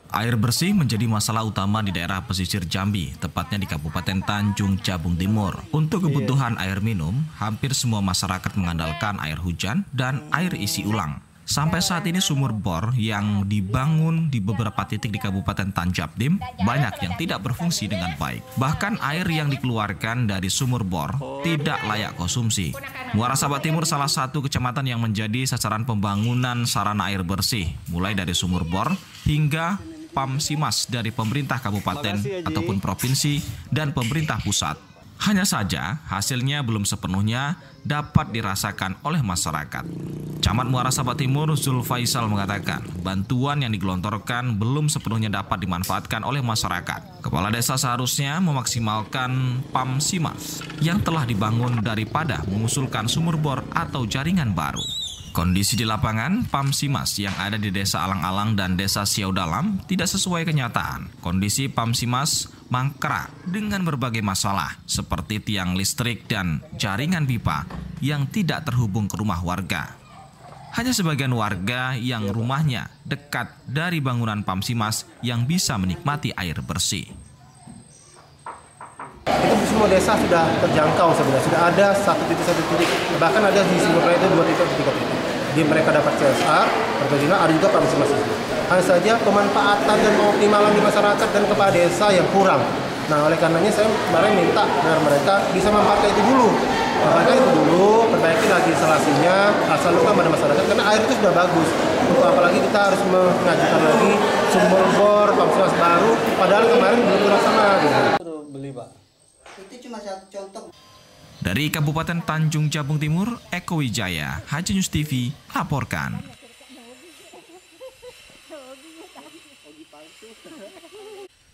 Air bersih menjadi masalah utama di daerah pesisir Jambi, tepatnya di Kabupaten Tanjung Jabung Timur. Untuk kebutuhan air minum, hampir semua masyarakat mengandalkan air hujan dan air isi ulang. Sampai saat ini sumur bor yang dibangun di beberapa titik di Kabupaten Tanjabtim banyak yang tidak berfungsi dengan baik. Bahkan air yang dikeluarkan dari sumur bor tidak layak konsumsi. Muara Sabak Timur salah satu kecamatan yang menjadi sasaran pembangunan sarana air bersih, mulai dari sumur bor hingga PAMSIMAS dari pemerintah kabupaten ataupun provinsi dan pemerintah pusat. Hanya saja hasilnya belum sepenuhnya dapat dirasakan oleh masyarakat. Camat Muara Sabak Timur Zulfaisal mengatakan bantuan yang digelontorkan belum sepenuhnya dapat dimanfaatkan oleh masyarakat. Kepala desa seharusnya memaksimalkan PAMSIMAS yang telah dibangun daripada mengusulkan sumur bor atau jaringan baru. Kondisi di lapangan, PAMSIMAS yang ada di Desa Alang-Alang dan Desa Siau Dalam tidak sesuai kenyataan. Kondisi PAMSIMAS mangkrak dengan berbagai masalah seperti tiang listrik dan jaringan pipa yang tidak terhubung ke rumah warga. Hanya sebagian warga yang rumahnya dekat dari bangunan PAMSIMAS yang bisa menikmati air bersih. Itu semua desa sudah terjangkau sebenarnya, sudah ada satu titik, bahkan ada di Singapura itu 2 titik atau 3 titik. Di mereka dapat CSR, perizinan, ada juga PAMSIMAS. Hanya saja pemanfaatan dan pengoptimalan di masyarakat dan kepala desa yang kurang. Nah, oleh karenanya saya kemarin minta agar mereka bisa memanfaatkan itu dulu. Perbaiki lagi instalasinya, asal lupa pada masyarakat, karena air itu sudah bagus. Untuk apalagi kita harus mengajukan lagi sumur bor, PAMSIMAS baru, padahal kemarin belum terlaksana. Beli, Pak. Itu cuma satu contoh. Dari Kabupaten Tanjung Jabung Timur, Eko Wijaya, Haji News TV, laporkan.